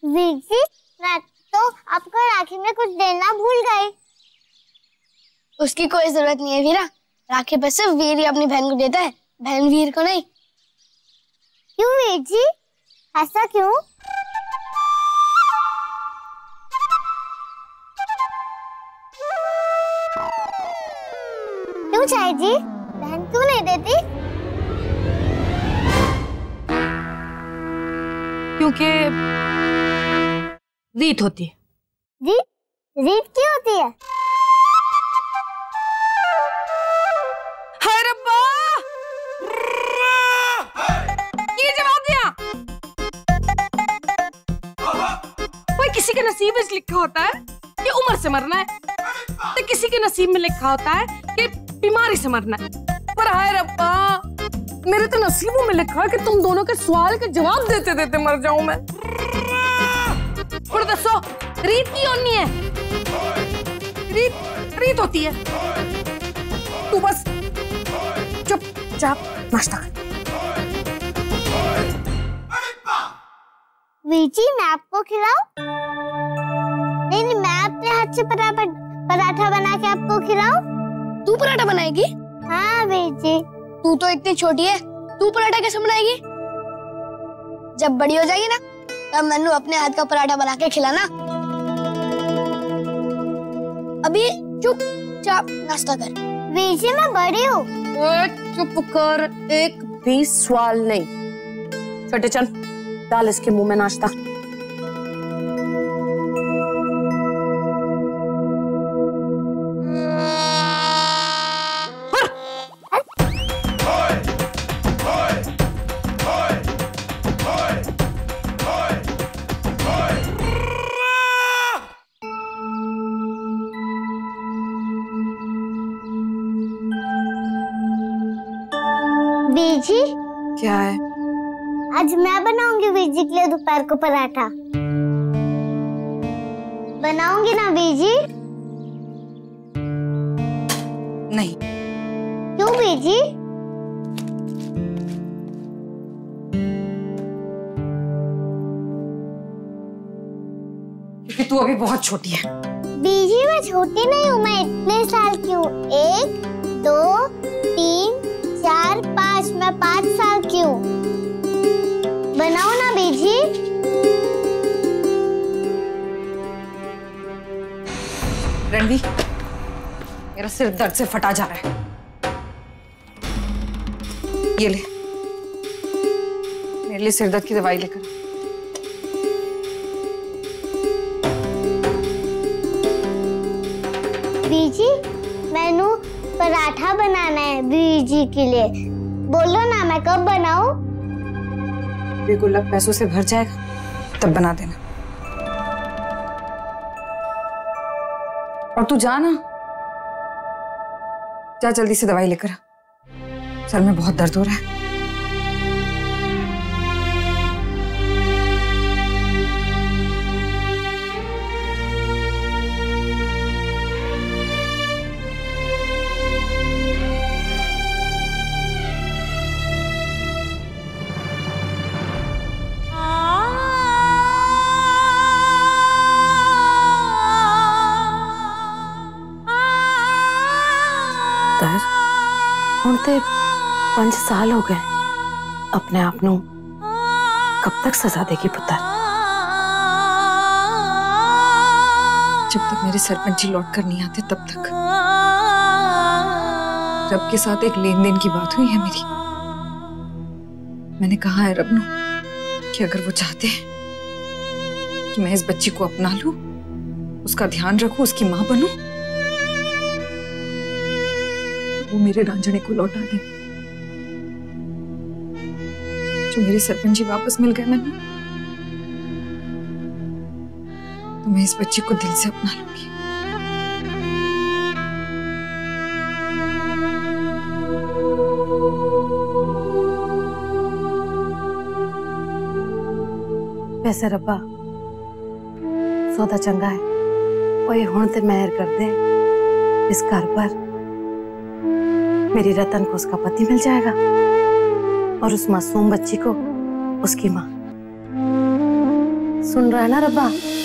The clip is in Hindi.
वीर जी, मैं तो आपको राखी में कुछ देना भूल गई। उसकी कोई जरूरत नहीं है वीरा। राखी पर सिर्फ वीर ही अपनी बहन को देता है, बहन वीर को नहीं। क्यों वीर जी, ऐसा क्यों? क्यों चाय जी, बहन क्यों नहीं देती? क्योंकि रीत होती है। रीत? रीत क्या होती है? हाय रब्बा! ये जवाब दिया। कोई किसी के नसीब में लिखा होता है कि उम्र से मरना है, तो किसी के नसीब में लिखा होता है कि बीमारी से मरना है। पर हाय रब्बा, मेरे तो नसीबों में लिखा है कि तुम दोनों के सवाल के जवाब देते देते मर जाऊं मैं। और दसो, रीत की होनी है? रीत होती है। तू बस चुपचाप नाश्ता कर। वीर जी, मैं आपको खिलाऊं? नहीं, मैं अपने हाथ से पराठा बना के आपको खिलाऊं? तू पराठा बनाएगी? हाँ वीर जी। तू तो इतनी छोटी है, तू पराठा कैसे बनाएगी? जब बड़ी हो जाएगी ना, तब मन्नू अपने हाथ का पराठा बना के खिलाना। अभी चुपचाप नाश्ता कर। वीर जी, मैं बड़ी हूँ। चुप कर, एक भी सवाल नहीं। छोटे चल, डाल इसके मुंह में नाश्ता। वीर जी, क्या है? आज मैं बनाऊंगी वीर जी के लिए दोपहर को पराठा। बनाऊंगी ना वीर जी? नहीं। क्यों वीर जी? क्योंकि तू अभी बहुत छोटी है। वीर जी, मैं छोटी नहीं हूँ, मैं इतने साल की हूँ। 1, 2, 3, 4, 5, मैं 5 साल की हूँ। बनाओ ना वीर जी। रणवी, मेरा सिर दर्द से फटा जा रहा है। ये ले, मेरे लिए सिर दर्द की दवाई लेकर। वीर जी, मैनू पराठा बनाना है वीर जी के लिए। बोलो ना, मैं कब बनाऊं? गुल्लक पैसों से भर जाएगा, तब बना देना। और तू जा ना, जा जल्दी से दवाई लेकर आ। सर में बहुत दर्द हो रहा है। ਹੁਣ ਤੇ 5 साल हो गए। अपने आप नू कब तक सजा देगी पुत्र? जब तक मेरे सरपंच जी लौट कर नहीं आते तब तक। रब के साथ एक लेन देन की बात हुई है मेरी। मैंने कहा है रब नू कि अगर वो चाहते हैं कि मैं इस बच्ची को अपना लूं, उसका ध्यान रखूं, उसकी मां बनूं, वो मेरे रांझने को लौटा दे। जो मेरे सरपंच जी वापस मिल गए मैंने, तो मैं इस बच्ची को दिल से अपना लूंगी। वैसे रब्बा सौदा चंगा है, ओए हुण ते मेहर कर दे इस घर पर। मेरी रतन को उसका पति मिल जाएगा और उस मासूम बच्ची को उसकी माँ। सुन रहा है ना रब्बा?